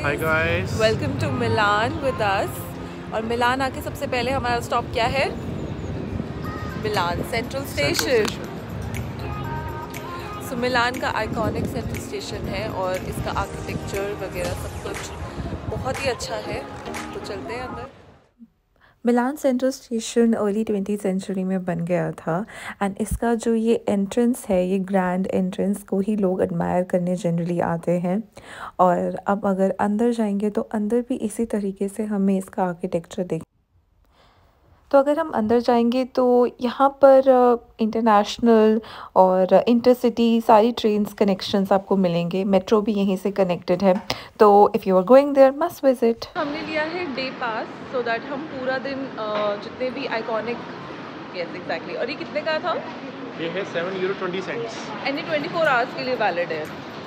Hi guys, welcome to Milan with us. और Milan आके सबसे पहले हमारा स्टॉप क्या है? Milan central central station. Station. So Milan का आइकॉनिक सेंट्रल स्टेशन है और इसका आर्किटेक्चर वगैरह सब कुछ बहुत ही अच्छा है। तो चलते हैं अंदर। Milan central station early 20th century में बन गया था एंड इसका जो ये एंट्रेंस है, ये ग्रैंड एंट्रेंस को ही लोग एडमायर करने जनरली आते हैं। और अब अगर अंदर जाएंगे तो अंदर भी इसी तरीके से हमें इसका आर्किटेक्चर देख। तो अगर हम अंदर जाएंगे तो यहाँ पर इंटरनेशनल और इंटरसिटी सारी ट्रेन्स कनेक्शंस आपको मिलेंगे। मेट्रो भी यहीं से कनेक्टेड है। तो if you are going there must visit. हमने लिया है डे पास सो दैट हम पूरा दिन जितने भी आइकॉनिक। Yes exactly. और ये कितने का था? ये है €7.20 एंड ये 24 आवर्स के लिए वैलिड है।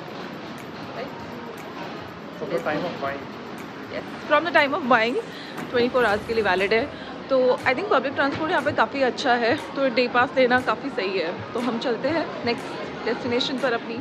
From the time of buying. From the time of buying 24 hours के लिए वैलिड है। तो आई थिंक पब्लिक ट्रांसपोर्ट यहाँ पे काफ़ी अच्छा है, तो डे पास लेना काफ़ी सही है। तो हम चलते हैं नेक्स्ट डेस्टिनेशन पर अपनी।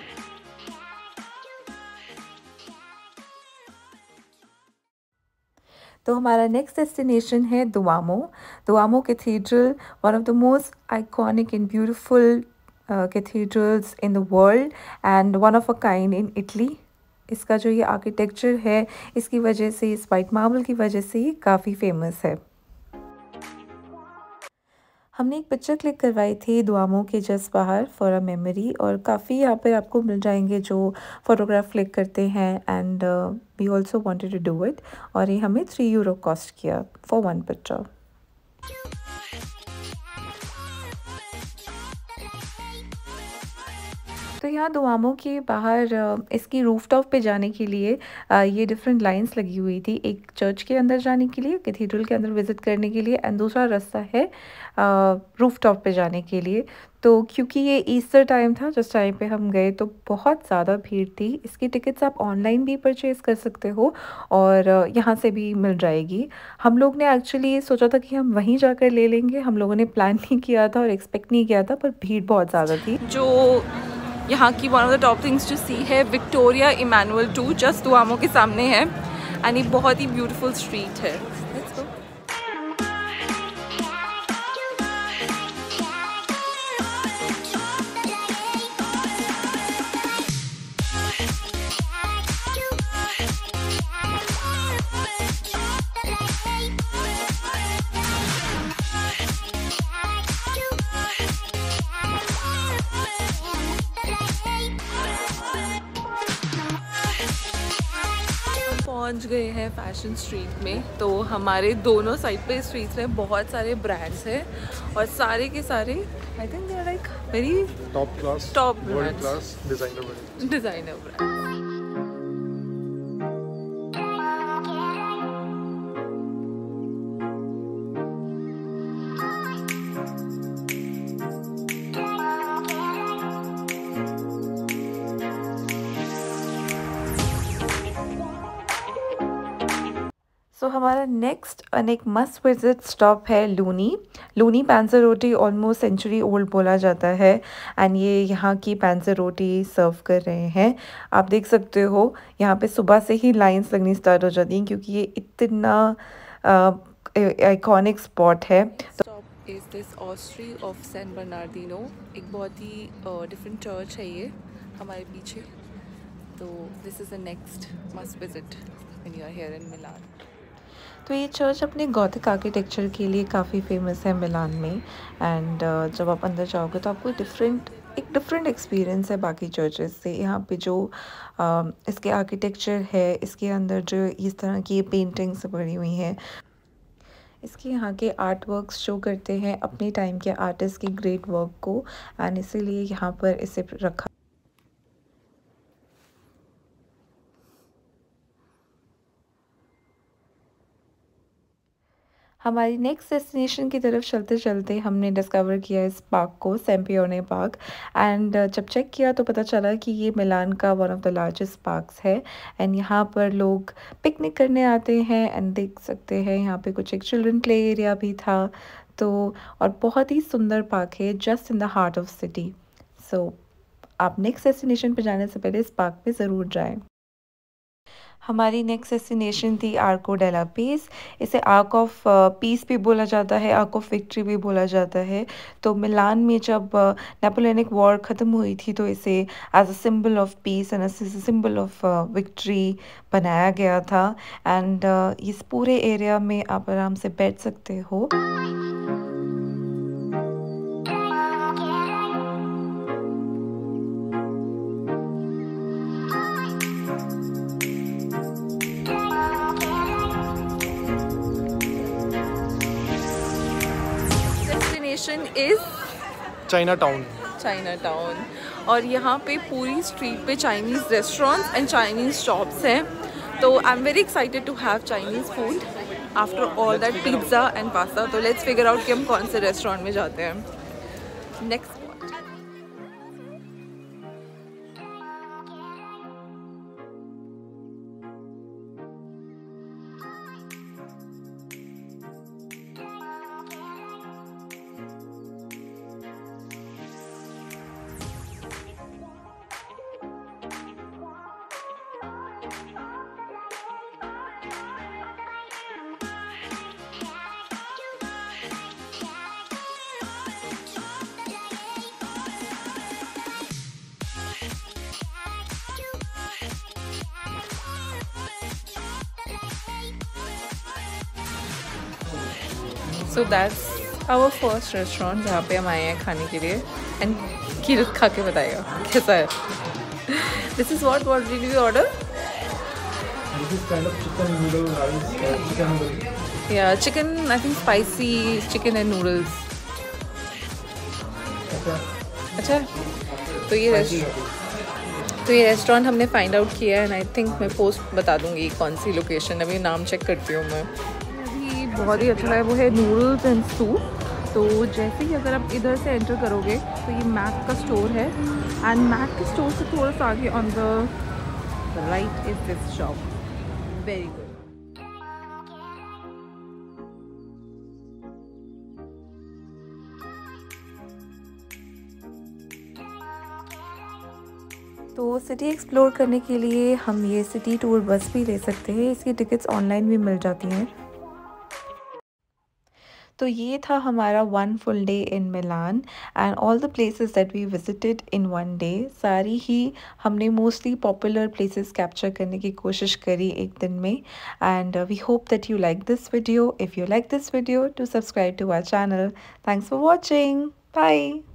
तो हमारा नेक्स्ट डेस्टिनेशन है Duomo. Duomo cathedral, one of the most iconic and beautiful cathedrals in the world and one of a kind in Italy. इसका जो ये आर्किटेक्चर है, इसकी वजह से, इस वाइट मार्बल की वजह से ये काफ़ी फेमस है। हमने एक पिक्चर क्लिक करवाई थी दुआमो के जस्ट बाहर फॉर अ मेमोरी, और काफ़ी यहाँ पे आपको मिल जाएंगे जो फ़ोटोग्राफ क्लिक करते हैं and we also wanted to do it. और ये हमें €3 कॉस्ट किया फॉर वन पिक्चर। तो यहाँ दुआमो के बाहर इसकी रूफटॉप पे जाने के लिए ये डिफरेंट लाइंस लगी हुई थी। एक चर्च के अंदर जाने के लिए, कैथीड्रल के अंदर विज़िट करने के लिए, एंड दूसरा रास्ता है रूफटॉप पे जाने के लिए। तो क्योंकि ये ईस्टर टाइम था जिस टाइम पे हम गए, तो बहुत ज़्यादा भीड़ थी। इसकी टिकट्स आप ऑनलाइन भी परचेज़ कर सकते हो और यहाँ से भी मिल जाएगी। हम लोग ने एक्चुअली सोचा था कि हम वहीं जाकर ले लेंगे। हम लोगों ने प्लान नहीं किया था और एक्सपेक्ट नहीं किया था, पर भीड़ बहुत ज़्यादा थी। जो यहाँ की one of the top things to see है विक्टोरिया इमानुअल 2, जस्ट दुआमो के सामने है एंड ये बहुत ही ब्यूटीफुल स्ट्रीट है। Let's go. पहुंच गए हैं फैशन स्ट्रीट में। तो हमारे दोनों साइड पे स्ट्रीट्स में बहुत सारे ब्रांड्स हैं और सारे के सारे I think they are like very top class, top world class designer brands. So हमारा नेक्स्ट और एक मस्ट विजिट स्टॉप है Luini. Luini panzerotti almost century old बोला जाता है एंड ये यहाँ की पैंज़रोटी सर्व कर रहे हैं। आप देख सकते हो यहाँ पे सुबह से ही लाइंस लगनी स्टार्ट हो जाती हैं क्योंकि ये इतना आइकॉनिक स्पॉट है। Stop is this ossuary of San Bernardino. एक बहुत ही डिफरेंट चर्च है ये हमारे पीछे। तो this is the next must visit when you are here in Milan. तो ये चर्च अपने गॉथिक आर्किटेक्चर के लिए काफ़ी फेमस है मिलान में एंड जब आप अंदर जाओगे तो आपको एक डिफरेंट एक्सपीरियंस है बाकी चर्चेस से। यहाँ पे जो इसके आर्किटेक्चर है, इसके अंदर जो इस तरह की पेंटिंग्स बनी हुई हैं, इसके यहाँ के आर्ट वर्क्स शो करते हैं अपने टाइम के आर्टिस्ट की ग्रेट वर्क को एंड इसीलिए यहाँ पर इसे रखा। हमारी नेक्स्ट डेस्टिनेशन की तरफ चलते चलते हमने डिस्कवर किया इस पार्क को, सेम्पियोने पार्क। एंड जब चेक किया तो पता चला कि ये मिलान का one of the largest parks है एंड यहाँ पर लोग पिकनिक करने आते हैं एंड देख सकते हैं यहाँ पे कुछ एक चिल्ड्रन प्ले एरिया भी था। तो और बहुत ही सुंदर पार्क है, just in the heart of city. So आप नेक्स्ट डेस्टिनेशन पर जाने से पहले इस पार्क पे ज़रूर जाएं। हमारी नेक्स्ट डेस्टिनेशन थी आर्को डेला पीस। इसे आर्क ऑफ पीस भी बोला जाता है, आर्क ऑफ विक्ट्री भी बोला जाता है। तो मिलान में जब नेपोलियनिक वॉर ख़त्म हुई थी तो इसे as a symbol of peace and as a symbol of victory बनाया गया था। एंड इस पूरे एरिया में आप आराम से बैठ सकते हो। इज चाइना टाउन और यहाँ पे पूरी स्ट्रीट पे Chinese restaurants and Chinese shops हैं। तो I am very excited to have Chinese food after all that pizza and pasta. तो लेट्स फिगर आउट कि हम कौन से रेस्टोरेंट में जाते हैं next. So that's our first restaurant जहाँ पे हम आए हैं खाने के लिए। एंड कीरत खा के बताएगा कैसा है। This is what did we order? This is kind of chicken noodle rice, chicken noodle. Yeah, chicken, I think spicy chicken and noodles. अच्छा तो ये रेस्टोरेंट हमने फाइंड आउट किया है एंड आई थिंक मैं पोस्ट बता दूंगी कौन सी लोकेशन। अभी नाम चेक करती हूँ मैं। अभी बहुत ही अच्छा है, वो है नूडल्स एंड सूप। तो जैसे ही अगर आप इधर से एंटर करोगे तो ये मैक का स्टोर है एंड मैक के स्टोर से थोड़ा सा आगे on the right is this shop. Very good. तो सिटी एक्सप्लोर करने के लिए हम ये सिटी टूर बस भी ले सकते हैं। इसकी टिकट्स ऑनलाइन भी मिल जाती हैं। तो ये था हमारा 1 full day in Milan and all the places that we visited in 1 day. सारी ही हमने मोस्टली पॉपुलर प्लेसेस कैप्चर करने की कोशिश करी एक दिन में। And we hope that you like this video. If you like this video, to subscribe to our channel. Thanks for watching. Bye.